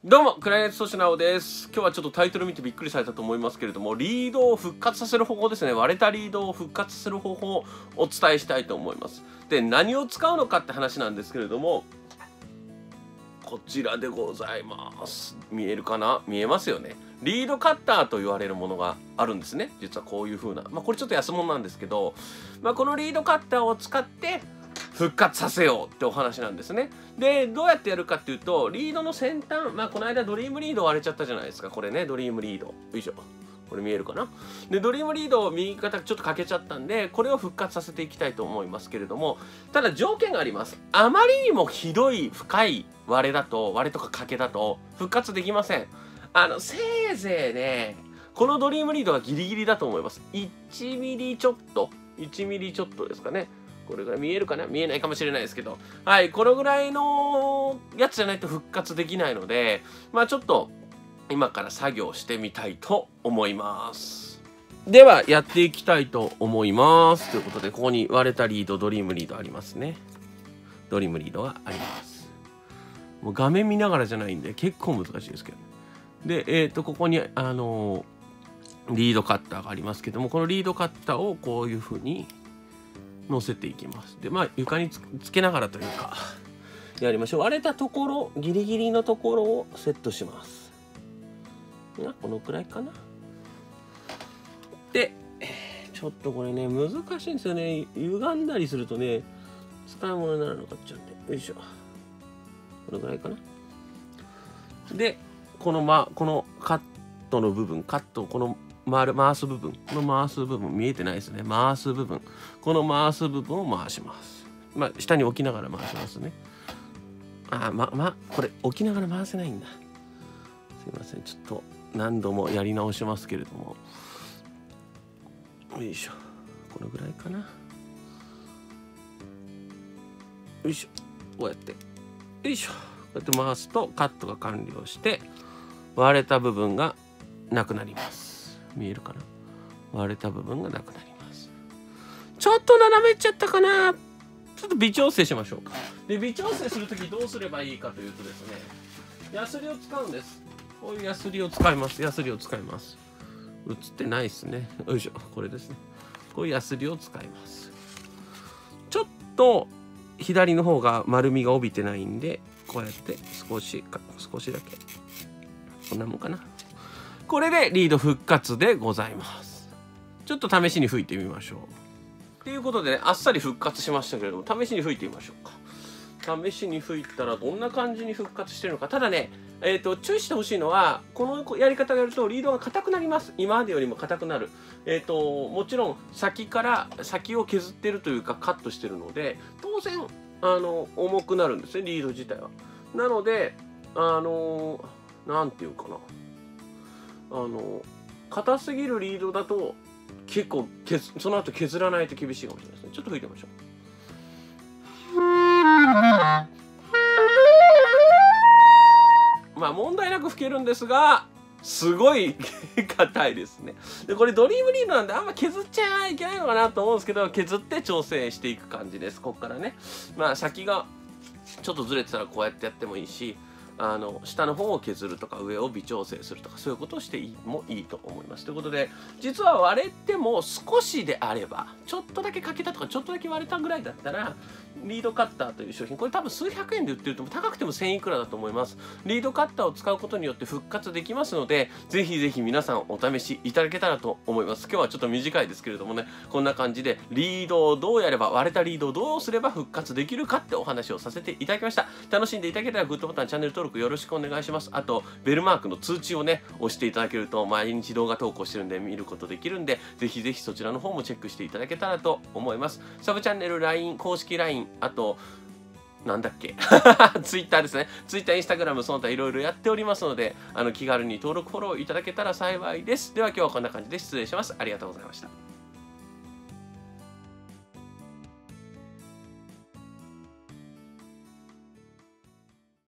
どうも、クライアントソシナオです。今日はちょっとタイトル見てびっくりされたと思いますけれども、リードを復活させる方法ですね。割れたリードを復活させる方法をお伝えしたいと思います。で、何を使うのかって話なんですけれども、こちらでございます。見えるかな？見えますよね。リードカッターと言われるものがあるんですね。実はこういう風な。これちょっと安物なんですけど、このリードカッターを使って、復活させようってお話なんですね。で、どうやってやるかっていうと、リードの先端、この間ドリームリード割れちゃったじゃないですか。これね、ドリームリード。よいしょ。これ見えるかな？で、ドリームリードを右肩ちょっと欠けちゃったんで、これを復活させていきたいと思いますけれども、ただ条件があります。あまりにもひどい深い割れだと、割れとか欠けだと復活できません。せいぜいね、このドリームリードはギリギリだと思います。1ミリちょっと。1ミリちょっとですかね。これぐらい見えるかな？見えないかもしれないですけど。はい、このぐらいのやつじゃないと復活できないので、ちょっと今から作業してみたいと思います。では、やっていきたいと思います。ということで、ここに割れたリード、ドリームリードありますね。ドリームリードがあります。もう画面見ながらじゃないんで、結構難しいですけど。で、ここに、リードカッターがありますけども、このリードカッターをこういうふうに乗せていきます。で、床につけながらというか、やりましょう。割れたところ、ギリギリのところをセットします。このくらいかな。で、ちょっとこれね、難しいんですよね。歪んだりするとね、使い物にならなかったんで。よいしょ。このぐらいかな。で、このカットの部分、この回す部分、見えてないですね。回す部分、この回す部分を回します。下に置きながら回しますね。これ置きながら回せないんだ。すいません、ちょっと何度もやり直しますけれども。よいしょ。このぐらいかな。よいしょ。こうやって。よいしょ。こうやって回すとカットが完了して、割れた部分がなくなります。見えるかな？割れた部分がなくなります。ちょっと斜めっちゃったかな？ちょっと微調整しましょうか。で、微調整するときどうすればいいかというとですね、ヤスリを使うんです。こういうヤスリを使います。ヤスリを使います。映ってないですね。よいしょ。これですね。こういうヤスリを使います。ちょっと左の方が丸みが帯びてないんで、こうやって少しだけ。こんなもんかな。これでリード復活でございます。ちょっと試しに吹いてみましょう。ということでね、あっさり復活しましたけれども、試しに吹いてみましょうか。試しに吹いたらどんな感じに復活してるのか。ただね、注意してほしいのは、このやり方をやるとリードが硬くなります。今までよりも硬くなる。もちろん先を削ってるというかカットしてるので、当然、重くなるんですね、リード自体は。なので、なんていうかな。硬すぎるリードだと結構その後削らないと厳しいかもしれないですね。ちょっと吹いてみましょう。問題なく吹けるんですが、すごい硬いですね。で、これドリームリードなんであんま削っちゃいけないのかなと思うんですけど、削って調整していく感じです。こっからね。先がちょっとずれてたらこうやってやってもいいし、下の方を削るとか上を微調整するとかそういうことをしてもいいと思います。ということで、実は割れても少しであれば、ちょっとだけ欠けたとかちょっとだけ割れたぐらいだったら、リードカッターという商品、これ多分数百円で売ってると高くても1000いくらだと思います。リードカッターを使うことによって復活できますので、ぜひぜひ皆さんお試しいただけたらと思います。今日はちょっと短いですけれどもね、こんな感じでリードをどうやれば、割れたリードをどうすれば復活できるかってお話をさせていただきました。楽しんでいただけたらグッドボタン、チャンネル登録よろしくお願いします。あと、ベルマークの通知をね、押していただけると毎日動画投稿してるんで見ることできるんで、ぜひぜひそちらの方もチェックしていただけたらと思います。サブチャンネル、LINE、公式 LINE、あと、なんだっけツイッターですね。ツイッター、インスタグラム、その他いろいろやっておりますので、気軽に登録、フォローいただけたら幸いです。では今日はこんな感じで失礼します。ありがとうございました。